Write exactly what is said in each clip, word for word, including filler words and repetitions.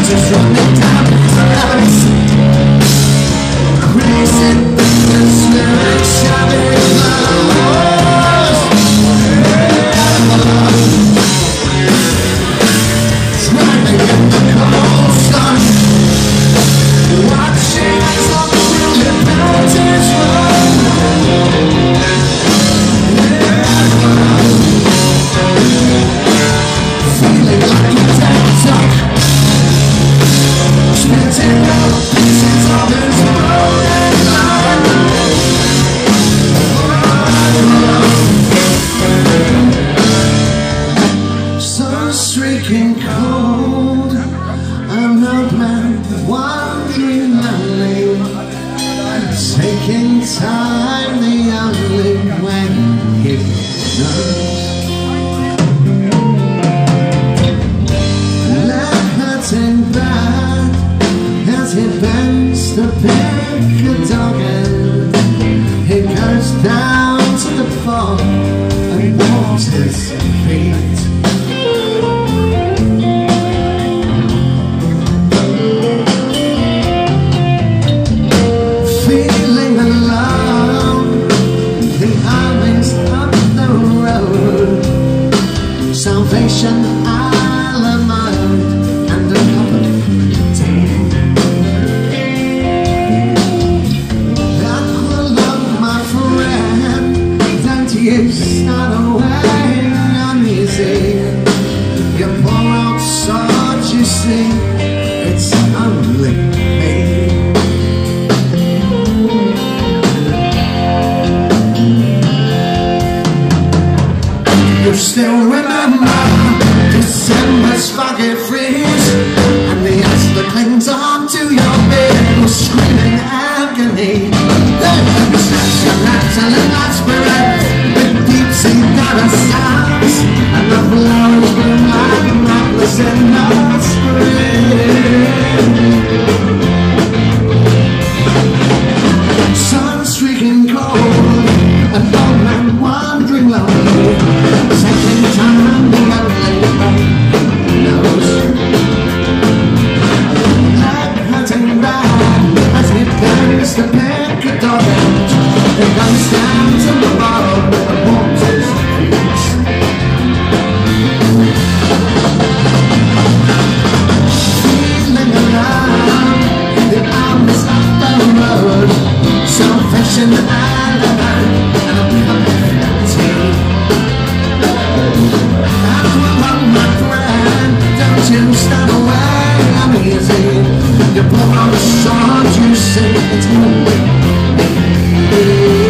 Taking time the only way it knows. Left hurting bad as he bends to pick a dog and he goes down to the pond and warms his feet. Salvation, Alamode, and a cup of tea. Aqualung, my friend, don't you start away uneasy. You pour out salt, you see, it's only me. You still remember December's foggy freeze, and the ice that clings on to your bed was screaming agony. Then you snatch your rattle and aspirate with deep sea dollar sounds, and the flowers bloom like necklace in the spring. Sun streaking cold, an old man wandering lonely, taking time the only way knows. Leg hurting bad as he goes to pick a dog out. He comes down to the bottle and warms his feet. Feeling alive, the arms up the road, salvation Alamode and a cup of tea. Aqualung, my friend, don't you stand away uneasy. You pour out a salt, you say it's only me.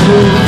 to